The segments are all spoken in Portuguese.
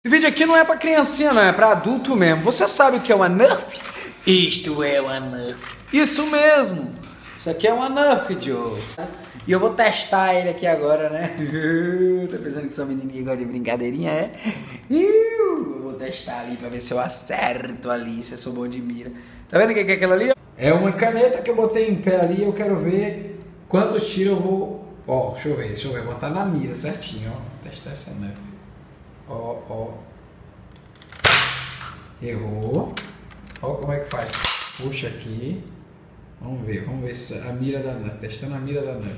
Esse vídeo aqui não é pra criancinha, não, é pra adulto mesmo. Você sabe o que é uma Nerf? Isto é uma Nerf. Isso mesmo. Isso aqui é uma Nerf, Joe. E eu vou testar ele aqui agora, né? Tá pensando que sou menininha agora de brincadeirinha, é? Eu vou testar ali pra ver se eu acerto ali, se eu sou bom de mira. Tá vendo o que é aquilo ali? É uma caneta que eu botei em pé ali, eu quero ver quantos tiros eu vou... Ó, deixa eu ver, botar na mira certinho, ó. Testar essa Nerf. Ó. Errou. Ó como é que faz. Puxa aqui. Vamos ver se a mira da Nerf. Testando a mira da Nerf.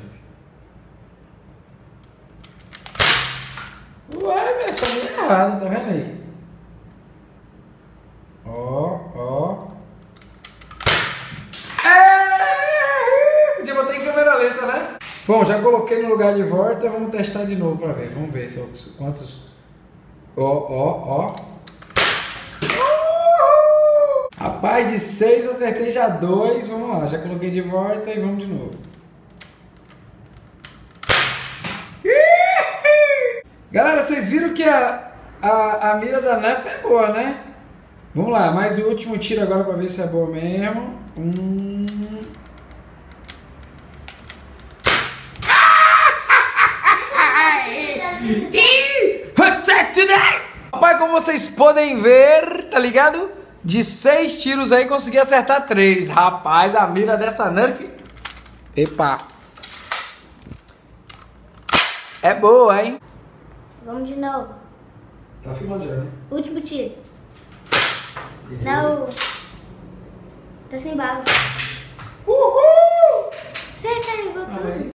Ué, essa mira é errada, tá vendo aí? Ó. Podia botar em câmera lenta, né? Bom, já coloquei no lugar de volta. Vamos testar de novo pra ver. Vamos ver quantos... Ó. Rapaz, de 6 acertei já 2. Vamos lá, já coloquei de volta e vamos de novo. Galera, vocês viram que a mira da Nerf é boa, né? Vamos lá, mais o último tiro agora pra ver se é boa mesmo. Rapaz, como vocês podem ver, tá ligado? De 6 tiros aí consegui acertar 3. Rapaz, a mira dessa Nerf... Epa! É boa, hein? Vamos de novo. Tá filmando já, né? Último tiro. Não. Tá sem bala. Uhul! Você carregou tudo.